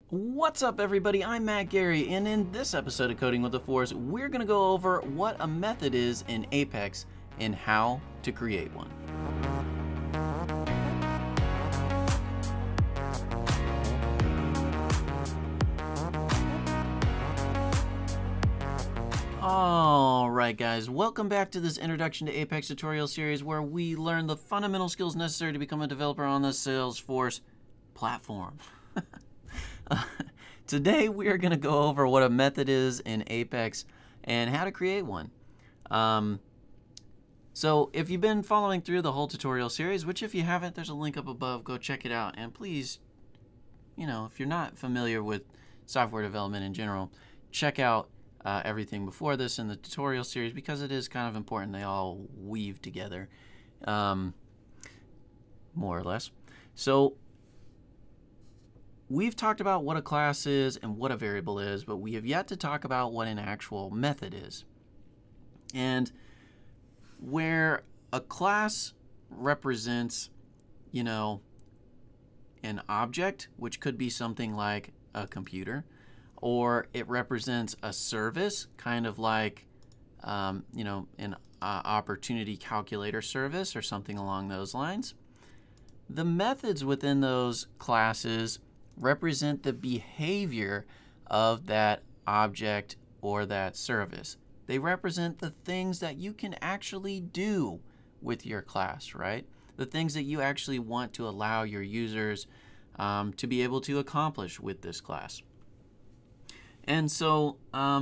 What's up, everybody? I'm Matt Gary, and in this episode of Coding with the Force, we're going to go over what a method is in Apex and how to create one. Alright guys, welcome back to this Introduction to Apex tutorial series where we learn the fundamental skills necessary to become a developer on the Salesforce platform. Today we are going to go over what a method is in Apex and how to create one. So if you've been following through the whole tutorial series, which if you haven't, there's a link up above, go check it out. And please, if you're not familiar with software development in general, check out everything before this in the tutorial series because it is kind of important. They all weave together, more or less. So we've talked about what a class is and what a variable is, but we have yet to talk about what an actual method is. And where a class represents, an object, which could be something like a computer, or it represents a service, kind of like, an opportunity calculator service or something along those lines. The methods within those classes represent the behavior of that object or that service. They represent the things that you can actually do with your class, right? The things that you actually want to allow your users to be able to accomplish with this class. And so,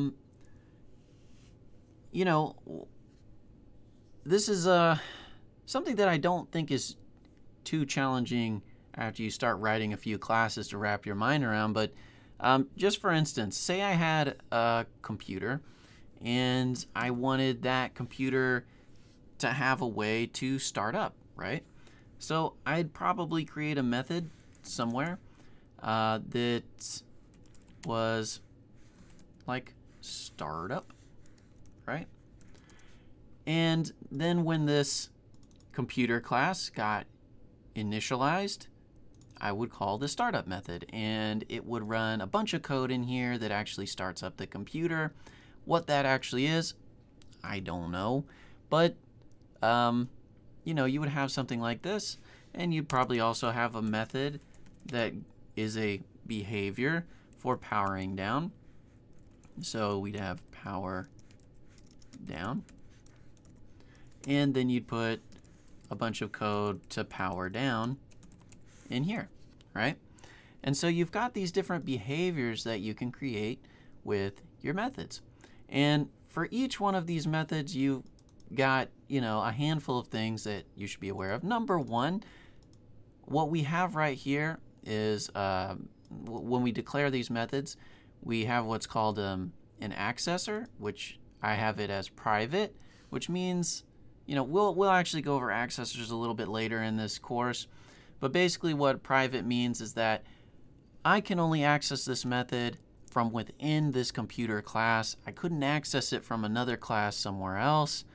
this is something that I don't think is too challenging after you start writing a few classes to wrap your mind around. But just for instance, say I had a computer and I wanted that computer to have a way to start up, right? So I'd probably create a method somewhere that was like startup, right? And then when this computer class got initialized, I would call the startup method, and it would run a bunch of code in here that actually starts up the computer. What that actually is, I don't know, but you would have something like this, and you'd probably also have a method that is a behavior for powering down. So we'd have power down, and then you'd put a bunch of code to power down in here, right? And so you've got these different behaviors that you can create with your methods. And for each one of these methods, you've got, a handful of things that you should be aware of. Number one, what we have right here is when we declare these methods, we have what's called an accessor, which I have it as private, which means, we'll actually go over accessors a little bit later in this course. But basically what private means is that I can only access this method from within this computer class. I couldn't access it from another class somewhere else.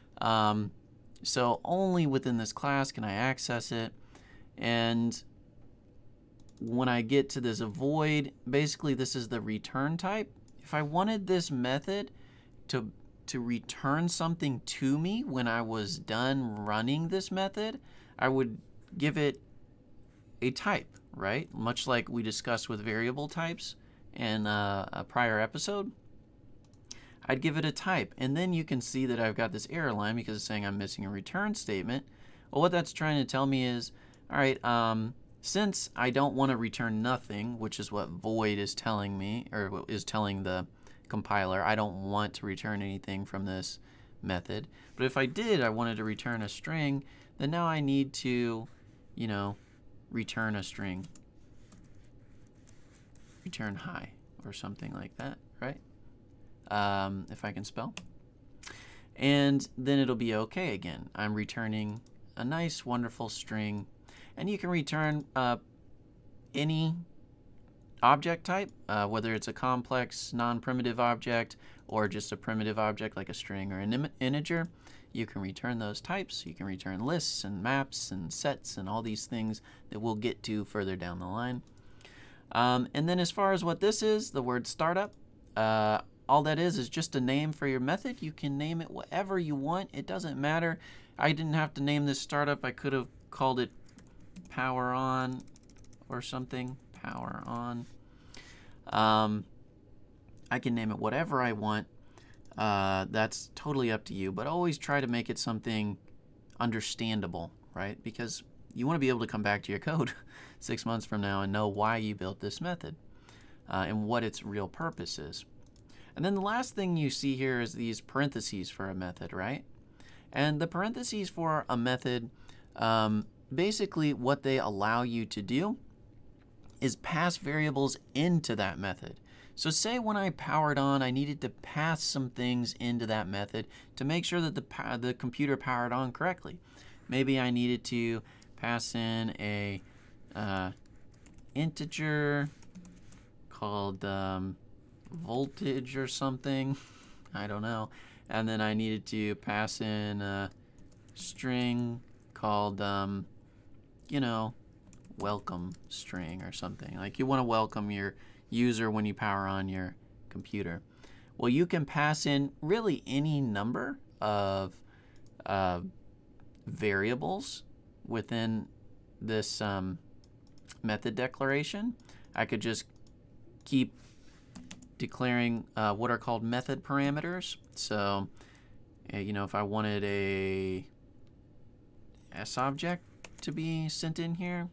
So only within this class can I access it. And when I get to this void, basically this is the return type. If I wanted this method to return something to me when I was done running this method, I would give it a type, right? Much like we discussed with variable types in a prior episode. I'd give it a type, and then you can see that I've got this error line because it's saying I'm missing a return statement. Well, what that's trying to tell me is, all right, since I don't want to return nothing, which is what void is telling me, or is telling the compiler, I don't want to return anything from this method. But if I did, I wanted to return a string, then now I need to, return a string. Return hi, or something like that, right? If I can spell. And then it'll be okay again. I'm returning a nice, wonderful string. And you can return any object type, whether it's a complex, non-primitive object, or just a primitive object like a string or an integer. You can return those types. You can return lists and maps and sets and all these things that we'll get to further down the line. And then as far as what this is, the word startup, all that is just a name for your method. You can name it whatever you want. It doesn't matter. I didn't have to name this startup. I could have called it power on or something. Power on. I can name it whatever I want. That's totally up to you, but always try to make it something understandable, right? Because you want to be able to come back to your code 6 months from now and know why you built this method and what its real purpose is. And then the last thing you see here is these parentheses for a method, right? And the parentheses for a method, basically what they allow you to do is pass variables into that method. So say when I powered on, I needed to pass some things into that method to make sure that the computer powered on correctly. Maybe I needed to pass in a integer called voltage or something. I don't know. And then I needed to pass in a string called, you know, welcome string or something. Like you want to welcome your user when you power on your computer. Well, you can pass in really any number of variables within this method declaration. I could just keep declaring what are called method parameters. So, you know, if I wanted a SObject to be sent in here,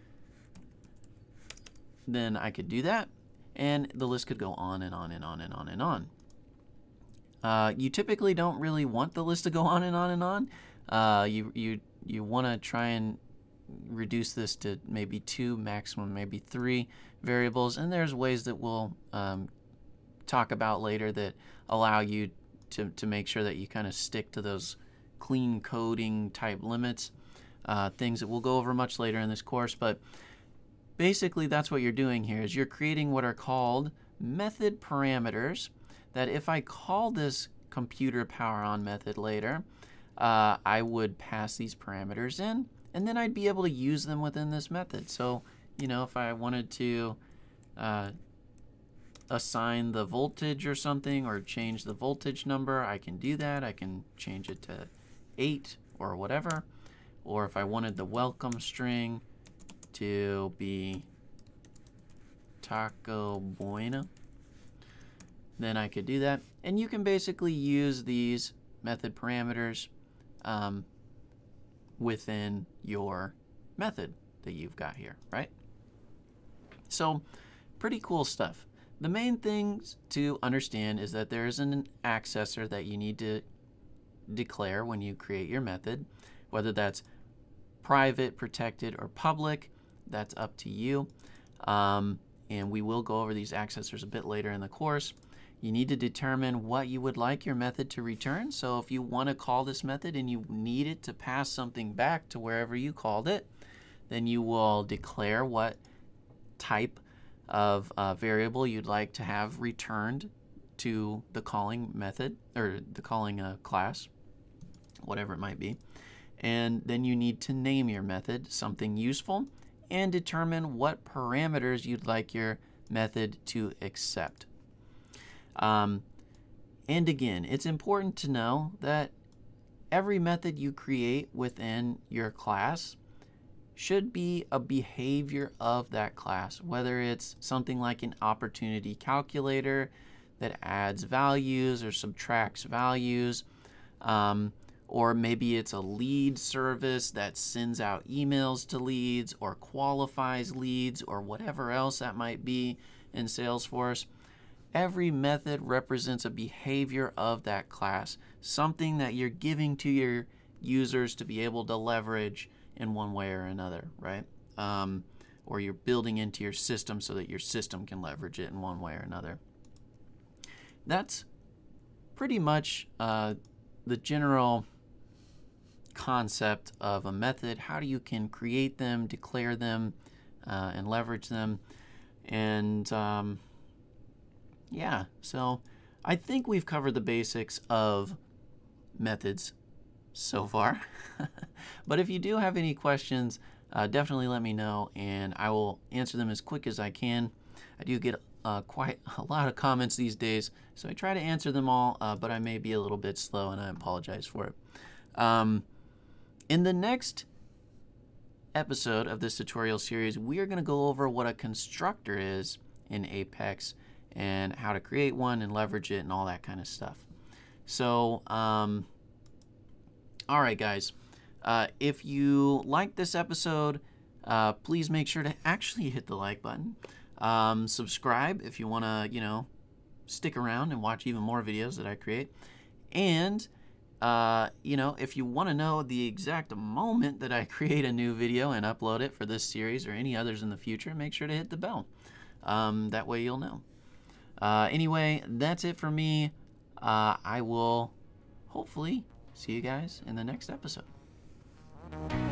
then I could do that, and the list could go on and on and on and on and on. You typically don't really want the list to go on and on and on. You want to try and reduce this to maybe 2, maximum maybe 3 variables, and there's ways that we'll talk about later that allow you to make sure that you kind of stick to those clean coding type limits, things that we'll go over much later in this course. But basically that's what you're doing here, is you're creating what are called method parameters that if I call this computer power on method later, I would pass these parameters in, and then I'd be able to use them within this method. So, you know, if I wanted to assign the voltage or something, or change the voltage number, I can do that. I can change it to 8 or whatever. Or if I wanted the welcome string to be taco bueno, then I could do that. And you can basically use these method parameters within your method that you've got here, right? So pretty cool stuff. The main things to understand is that there is an accessor that you need to declare when you create your method, whether that's private, protected, or public. That's up to you. And we will go over these accessors a bit later in the course. You need to determine what you would like your method to return. So if you want to call this method and you need it to pass something back to wherever you called it, then you will declare what type of variable you'd like to have returned to the calling method, or the calling class, whatever it might be. And then you need to name your method something useful and determine what parameters you'd like your method to accept. And again, it's important to know that every method you create within your class should be a behavior of that class, whether it's something like an opportunity calculator that adds values or subtracts values, or maybe it's a lead service that sends out emails to leads or qualifies leads or whatever else that might be in Salesforce. Every method represents a behavior of that class, something that you're giving to your users to be able to leverage in one way or another, right? Or you're building into your system so that your system can leverage it in one way or another. That's pretty much the general concept of a method, how you can create them, declare them, and leverage them. And yeah, so I think we've covered the basics of methods so far. But if you do have any questions, definitely let me know, and I will answer them as quick as I can. I do get quite a lot of comments these days, so I try to answer them all, but I may be a little bit slow, and I apologize for it. In the next episode of this tutorial series, we are going to go over what a constructor is in Apex and how to create one and leverage it and all that kind of stuff. So, all right, guys. If you like this episode, please make sure to actually hit the like button. Subscribe if you want to, stick around and watch even more videos that I create. And, if you want to know the exact moment that I create a new video and upload it for this series or any others in the future, make sure to hit the bell. That way you'll know. Anyway, that's it for me. I will hopefully see you guys in the next episode.